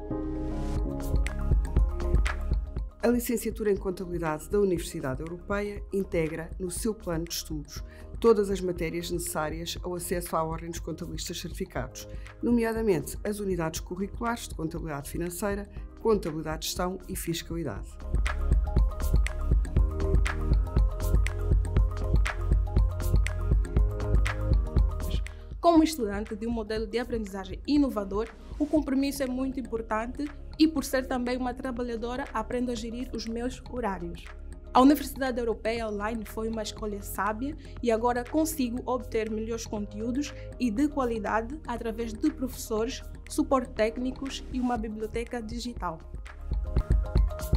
A licenciatura em Contabilidade da Universidade Europeia integra, no seu plano de estudos, todas as matérias necessárias ao acesso à Ordem dos Contabilistas Certificados, nomeadamente as unidades curriculares de Contabilidade Financeira, Contabilidade de Gestão e Fiscalidade. Como estudante de um modelo de aprendizagem inovador, o compromisso é muito importante e, por ser também uma trabalhadora, aprendo a gerir os meus horários. A Universidade Europeia Online foi uma escolha sábia e agora consigo obter melhores conteúdos e de qualidade através de professores, suporte técnicos e uma biblioteca digital.